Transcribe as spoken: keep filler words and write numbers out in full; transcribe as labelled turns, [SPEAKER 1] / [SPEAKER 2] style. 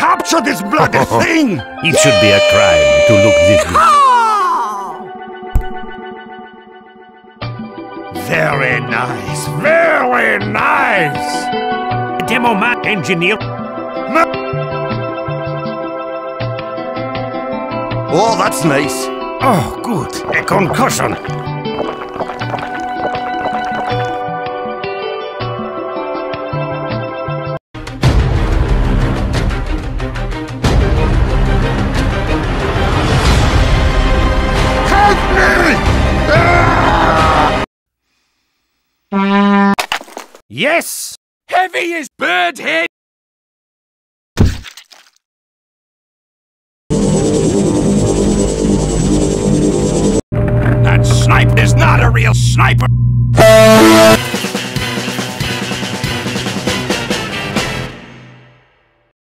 [SPEAKER 1] capture this bloody thing!
[SPEAKER 2] It should be a crime to look this good.
[SPEAKER 1] Very nice, very nice!
[SPEAKER 2] Demo man, engineer.
[SPEAKER 1] Oh, that's nice.
[SPEAKER 2] Oh, good. A concussion.
[SPEAKER 1] Help me! Ah!
[SPEAKER 2] Yes!
[SPEAKER 1] Heavy as bird head! That sniper is not a real sniper!